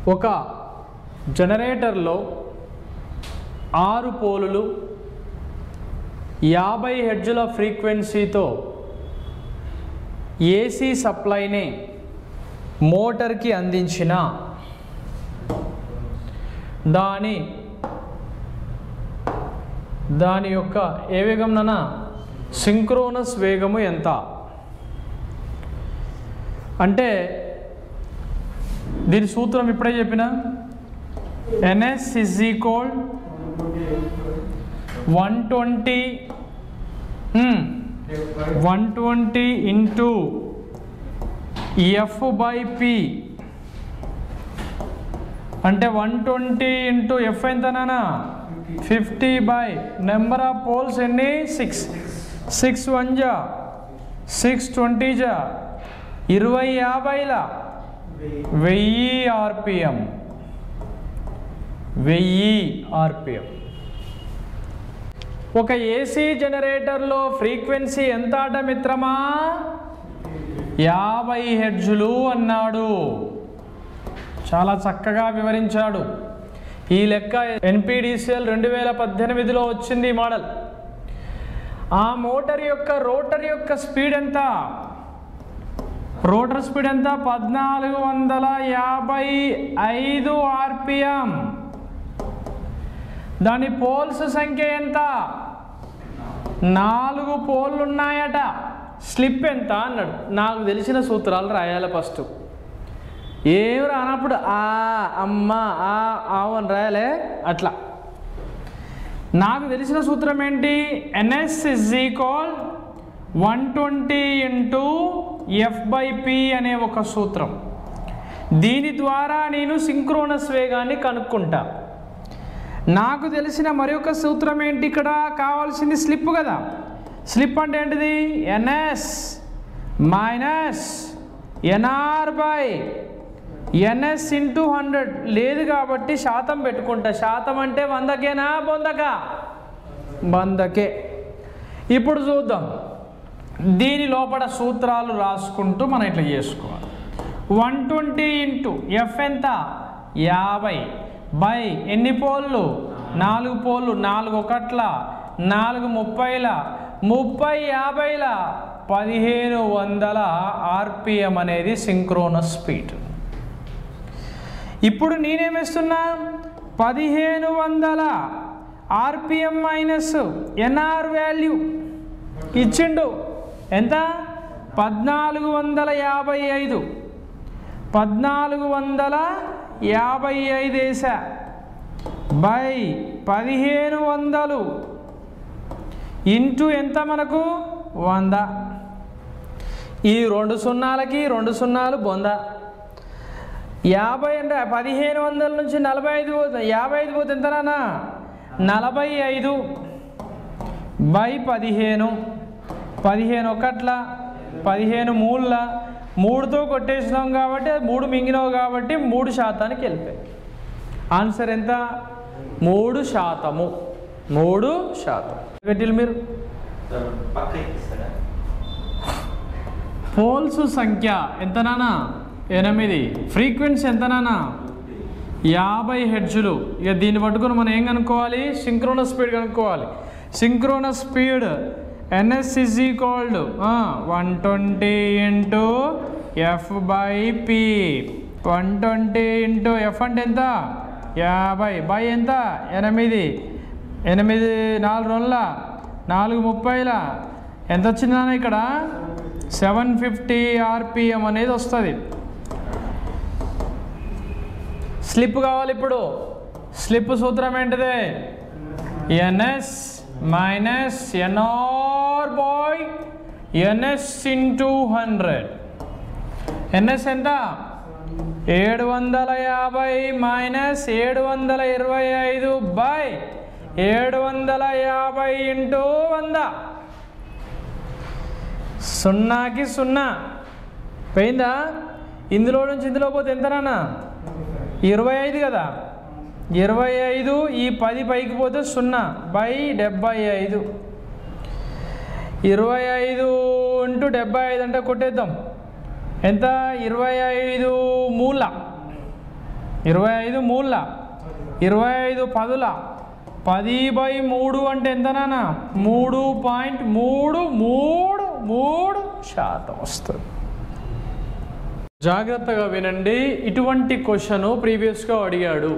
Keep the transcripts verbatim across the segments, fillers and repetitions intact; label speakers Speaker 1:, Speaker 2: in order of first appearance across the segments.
Speaker 1: ఒక జనరేటర్లో ఆరు పోలులు యాభై హెర్ట్జ్ల ఫ్రీక్వెన్సీతో ఏసీ సప్లైని మోటార్కి అందించిన దాని దాని యొక్క ఏ వేగంన సింక్రోనస్ వేగము ఎంత అంటే దీని సూత్రం ఇప్పుడే చెప్పిన NS is equal one twenty one twenty into F by P అంటే వన్ ట్వంటీ ఇంటూ ఎఫ్ ఎంతనా fifty by number of poles ఎన్ని సిక్స్ సిక్స్ వన్ జా సిక్స్ ట్వంటీ జా ఇరవై యాభైల వెయ్యి ఆర్పిఎం వెయ్యి ఆర్పిఎం. ఒక ఏసీ జనరేటర్లో ఫ్రీక్వెన్సీ ఎంత అట మిత్రమా? యాభై హెర్ట్జులు అన్నాడు. చాలా చక్కగా వివరించాడు. ఈ లెక్క ఎన్పిడిసిఎల్ రెండు వేల పద్దెనిమిదిలో వచ్చింది మోడల్. ఆ మోటార్ యొక్క రోటర్ యొక్క స్పీడ్ ఎంత? రోటర్ స్పీడ్ ఎంత? పద్నాలుగు వందల యాభై ఐదు ఆర్పిఎం. దాని పోల్స్ సంఖ్య ఎంత? నాలుగు పోల్లు ఉన్నాయట. స్లిప్ ఎంత అన్నాడు. నాకు తెలిసిన సూత్రాలు రాయాలి ఫస్ట్. ఏం రానప్పుడు ఆ అమ్మ ఆ ఆవు అని రాయాలి. అట్లా నాకు తెలిసిన సూత్రం ఏంటి? NS is equal one twenty into F by P అనే ఒక సూత్రం. దీని ద్వారా నేను సింక్రోనస్ వేగాన్ని కనుక్కుంటా. నాకు తెలిసిన మరొక సూత్రం ఏంటి? ఇక్కడ కావాల్సింది స్లిప్ కదా. స్లిప్ అంటే ఏంటిది? NS minus NR by NS into hundred. లేదు కాబట్టి శాతం పెట్టుకుంటా. శాతం అంటే వందకేనా బొందకా? వందకే. ఇప్పుడు చూద్దాం. దీని లోపల సూత్రాలు రాసుకుంటూ మనం ఇట్లా చేసుకోవాలి. వన్ ట్వంటీ ఇంటూ ఎఫ్ ఎంత? యాభై బై ఎన్ని పోళ్ళు? నాలుగు పోళ్ళు. నాలుగు ఒకట్ల నాలుగు ముప్పైల ముప్పై యాభైల పదిహేను వందల ఆర్పిఎం అనేది సింక్రోనస్ స్పీడ్. ఇప్పుడు నేనేమిస్తున్నా? పదిహేను వందల ఆర్పిఎం మైనస్ ఎన్ఆర్ వాల్యూ ఇచ్చిండు. ఎంత? పద్నాలుగు వందల యాభై ఐదు. పద్నాలుగు వందల యాభై ఐదు వేసా బై పదిహేను వందలు ఇంటూ ఎంత మనకు? వంద. ఈ రెండు సున్నాలకి రెండు సున్నాలు బొంద. యాభై అంటే పదిహేను వందల నుంచి నలభై ఐదు పోతుంది. యాభై ఐదు పోతే ఎంతనా? నలభై ఐదు బై పదిహేను. పదిహేను ఒకట్ల పదిహేను మూడుల మూడుతో కొట్టేసినాం కాబట్టి మూడు మింగినావు కాబట్టి మూడు శాతానికి వెళ్ళిపోయి. ఆన్సర్ ఎంత? మూడు శాతము. మూడు శాతం పెట్టిలు మీరు. పోల్స్ సంఖ్య ఎంతనా? ఎనిమిది. ఫ్రీక్వెన్సీ ఎంతనా? యాభై హెర్ట్జులు. ఇక దీన్ని పట్టుకుని మనం ఏం కనుక్కోవాలి? సింక్రోనస్ స్పీడ్ కనుక్కోవాలి. Synchronous speed NS is equal one twenty into F by P. One twenty into F అంటే ఎంత? యాభై బై ఎంత? ఎనిమిది. ఎనిమిది నాలుగు రోజుల నాలుగు ముప్పైల ఎంత వచ్చిందా? ఇక్కడ సెవెన్ ఫిఫ్టీ ఆర్పిఎం అనేది వస్తుంది. స్లిప్ కావాలి. ఇప్పుడు స్లిప్ సూత్రం ఏంటిది? NS minus NR by NS into hundred. NS ఎంత? ఏడు వందల యాభై మైనస్ ఏడు వందల ఇరవై ఐదు బై ఏడు వందల యాభై ఇంటూ వంద. సున్నాకి సున్నా పోయిందా? ఇందులో నుంచి ఇందులో పోతే ఎంతనా? ఇరవై ఐదు కదా. ఇరవై ఐదు ఈ పది పైకి పోతే సున్నా బై డెబ్బై ఐదు. ఇరవై ఐదు ఇంటూ డెబ్బై ఐదు అంటే కొట్టేద్దాం. ఎంత? ఇరవై ఐదు మూల ఇరవై ఐదు మూడుల ఇరవై ఐదు పదుల పది బై మూడు అంటే ఎంత నాన్న మూడు పాయింట్ మూడు మూడు మూడు శాతం వస్తుంది. జాగ్రత్తగా వినండి, ఇటువంటి క్వశ్చన్ ప్రీవియస్గా అడిగాడు.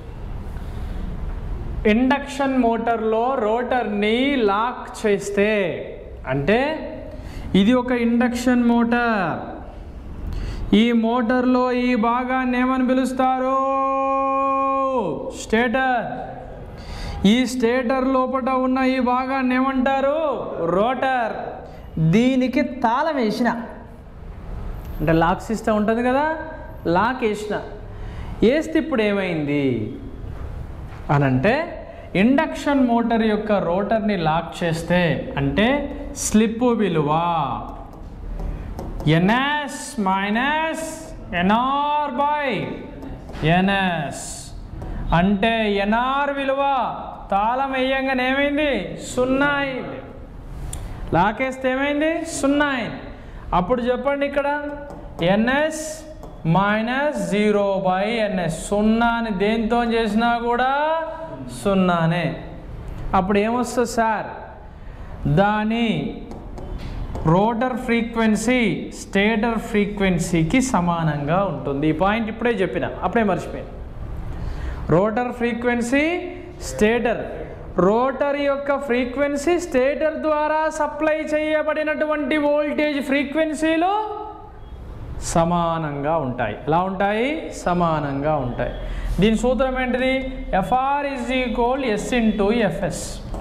Speaker 1: ఇండక్షన్ మోటార్లో రోటర్ని లాక్ చేస్తే, అంటే ఇది ఒక ఇండక్షన్ మోటార్, ఈ మోటార్లో ఈ భాగాన్ని ఏమని పిలుస్తారు? స్టేటర్. ఈ స్టేటర్ లోపల ఉన్న ఈ భాగాన్ని ఏమంటారు? రోటర్. దీనికి తాళం వేసిన, అంటే లాక్ సిస్టమ్ ఉంటుంది కదా, లాక్ వేసిన వేస్తే ఇప్పుడు ఏమైంది అని అంటే, ఇండక్షన్ మోటార్ యొక్క రోటర్ని లాక్ చేస్తే అంటే స్లిప్ విలువ NS minus NR by NS. అంటే ఎన్ఆర్ విలువ తాళం వేయంగానే ఏమైంది? సున్నా అయింది. లాకేస్తే ఏమైంది? సున్నా అయింది. అప్పుడు చెప్పండి ఇక్కడ NS minus zero by NS. సున్నాని దేంతో చేసినా కూడా సున్నానే. అప్పుడు ఏమొస్తుంది సార్? దాని రోటర్ ఫ్రీక్వెన్సీ స్టేటర్ ఫ్రీక్వెన్సీకి సమానంగా ఉంటుంది. ఈ పాయింట్ ఇప్పుడే చెప్పిన, అప్పుడే మర్చిపోయాను. రోటర్ ఫ్రీక్వెన్సీ స్టేటర్, రోటర్ యొక్క ఫ్రీక్వెన్సీ స్టేటర్ ద్వారా సప్లై చేయబడినటువంటి వోల్టేజ్ ఫ్రీక్వెన్సీలు సమానంగా ఉంటాయి. ఎలా ఉంటాయి? సమానంగా ఉంటాయి. దీని సూత్రం ఏంటిది? FR is equal S into FS.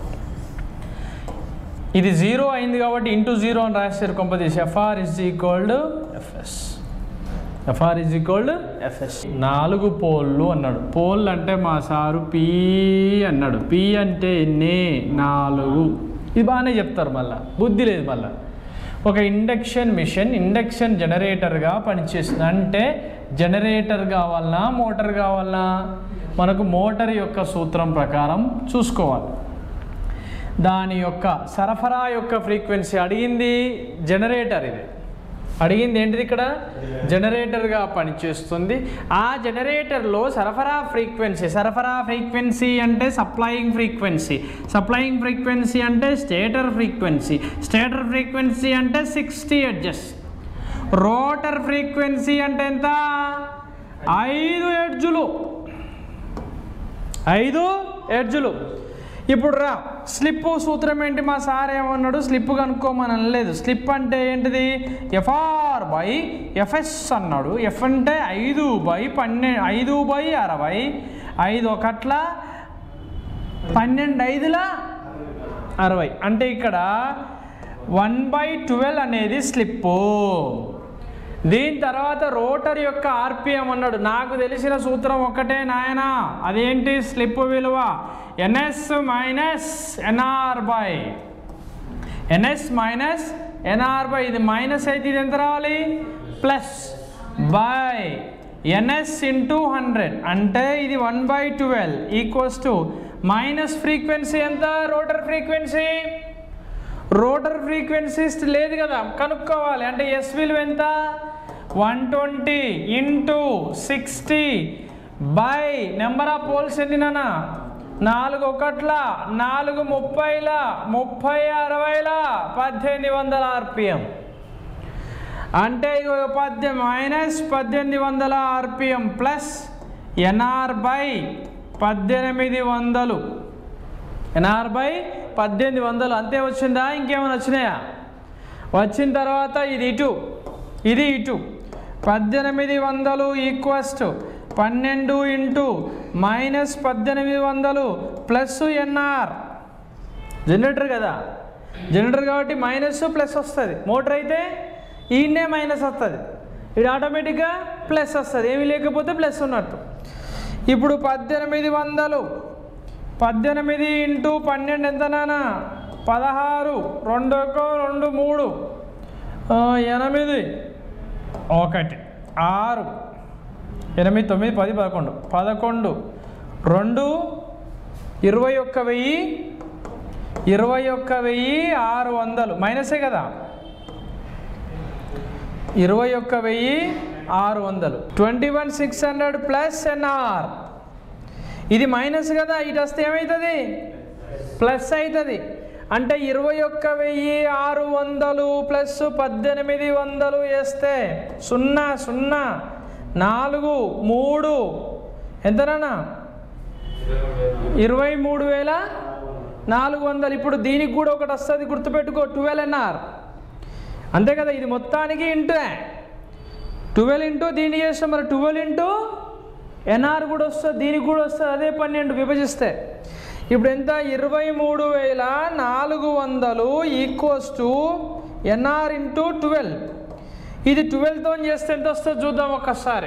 Speaker 1: ఇది జీరో అయింది కాబట్టి ఇంటూ జీరో అని రాశారు కొంపదీసి. FR is equal to FS. FR is equal to FS. నాలుగు పోల్లు అన్నాడు. పోల్ అంటే మా సారు పీ అన్నాడు. పీ అంటే ఎన్ని? నాలుగు. ఇది బాగానే చెప్తారు, మళ్ళీ బుద్ధి లేదు. మళ్ళీ ఒక ఇండక్షన్ మిషన్ ఇండక్షన్ జనరేటర్గా పనిచేస్తుంది. అంటే జనరేటర్ కావాలన్నా మోటార్ కావాలన్నా మనకు మోటార్ యొక్క సూత్రం ప్రకారం చూసుకోవాలి. దాని యొక్క సరఫరా యొక్క ఫ్రీక్వెన్సీ అడిగింది జనరేటర్. ఇది అడిగింది ఏంటిది? ఇక్కడ జనరేటర్గా పనిచేస్తుంది. ఆ జనరేటర్లో సరఫరా ఫ్రీక్వెన్సీ, సరఫరా ఫ్రీక్వెన్సీ అంటే సప్లయింగ్ ఫ్రీక్వెన్సీ, సప్లయింగ్ ఫ్రీక్వెన్సీ అంటే స్టేటర్ ఫ్రీక్వెన్సీ, స్టేటర్ ఫ్రీక్వెన్సీ అంటే సిక్స్టీ హెర్ట్జ్. రోటర్ ఫ్రీక్వెన్సీ అంటే ఎంత? ఐదు హెర్ట్జులు. ఐదు హెర్ట్జులు. ఇప్పుడు రా, స్లిప్ సూత్రం ఏంటి? మా సార్ ఏమన్నాడు? స్లిప్ కనుక్కోమని అనలేదు. స్లిప్ అంటే ఏంటిది? ఎఫ్ఆర్ బై ఎఫ్ఎస్ అన్నాడు. ఎఫ్ అంటే ఐదు బై పన్నెండు, ఐదు బై అరవై, ఐదు ఒకట్ల పన్నెండు ఐదుల అరవై. అంటే ఇక్కడ వన్ బై ట్వెల్వ్ అనేది స్లిప్పు. దీని తర్వాత రోటర్ యొక్క ఆర్పిఎం అన్నాడు. నాకు తెలిసిన సూత్రం ఒక్కటే నాయనా, అదేంటి? స్లిప్ విలువ NS minus NR by NS minus NR by. ఇది మైనస్ అయితే ఇది ఎంత రావాలి? Plus by NS into hundred. అంటే ఇది one by twelve equals to minus frequency ఎంత? Rotor frequency. రోటర్ ఫ్రీక్వెన్సీస్ లేదు కదా, కనుక్కోవాలి. అంటే ఎస్ విలువ ఎంత? One twenty into sixty by number of poles ఎన్ని నాన్న? నాలుగు ఒకట్ల నాలుగు ముప్పైల ముప్పై అరవైల పద్దెనిమిది వందల ఆర్పిఎం. అంటే పద్దెనిమిది మైనస్ పద్దెనిమిది వందల ఆర్పిఎం ప్లస్ ఎన్ఆర్ బై పద్దెనిమిది వందలు. ఎన్ఆర్ బై పద్దెనిమిది వందలు అంతే వచ్చిందా? ఇంకేమైనా వచ్చినాయా? వచ్చిన తర్వాత ఇది ఇటు, ఇది ఇటు. పద్దెనిమిది వందలు ఈక్వల్స్ టు పన్నెండు ఇంటూ మైనస్ పద్దెనిమిది వందలు ప్లస్ ఎన్ఆర్. జనరేటర్ కదా, జనరేటర్ కాబట్టి మైనస్ ప్లస్ వస్తుంది. మోటార్ అయితే ఈయనే మైనస్ వస్తుంది, ఇది ఆటోమేటిక్గా ప్లస్ వస్తుంది. ఏమీ లేకపోతే ప్లస్ ఉన్నట్టు. ఇప్పుడు పద్దెనిమిది వందలు పద్దెనిమిది ఇంటూ పన్నెండు ఎంత నాన్న? పదహారు. రెండు ఒక రెండు మూడు ఎనిమిది ఒకటి ఆరు ఎనిమిది తొమ్మిది పది పదకొండు పదకొండు రెండు ఇరవై ఒక్క వెయ్యి ఇరవై ఒక్క వెయ్యి ఆరు వందలు మైనసే కదా. ఇరవై ఒక్క వెయ్యి ఆరు వందలు twenty one six hundred plus NR. ఇది మైనస్ కదా, ఇటు వస్తే ఏమవుతుంది ప్లస్ అవుతుంది. అంటే ఇరవై ఒక్క వెయ్యి ఆరు వందలు ప్లస్ పద్దెనిమిది వందలు వేస్తే సున్నా సున్నా నాలుగు మూడు ఎంతనా ఇరవై మూడు వేల నాలుగు వందలు. ఇప్పుడు దీనికి కూడా ఒకటి వస్తుంది గుర్తుపెట్టుకో, ట్వెల్వ్ ఎన్ఆర్ అంతే కదా. ఇది మొత్తానికి ఇంటూ ట్వెల్వ్ ఇంటూ దీన్ని చేస్తాం, మరి ట్వెల్వ్ ఇంటూ ఎన్ఆర్ కూడా వస్తుంది, దీనికి కూడా వస్తుంది, అదే పన్నెండు విభజిస్తే ఇప్పుడు ఎంత ఇరవై మూడు వేల నాలుగు వందలు equals to NR into twelve. ఇది ట్వెల్వ్తో చేస్తే ఎంత వస్తుందో చూద్దాం ఒక్కసారి.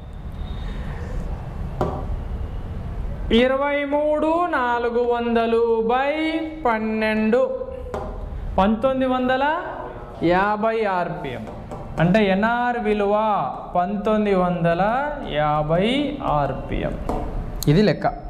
Speaker 1: ఇరవై మూడు నాలుగు వందలు బై పన్నెండు పంతొమ్మిది వందల యాభై ఆర్పిఎం. అంటే ఎన్ఆర్ విలువ పంతొమ్మిది వందల యాభై ఆర్పిఎం. ఇది లెక్క.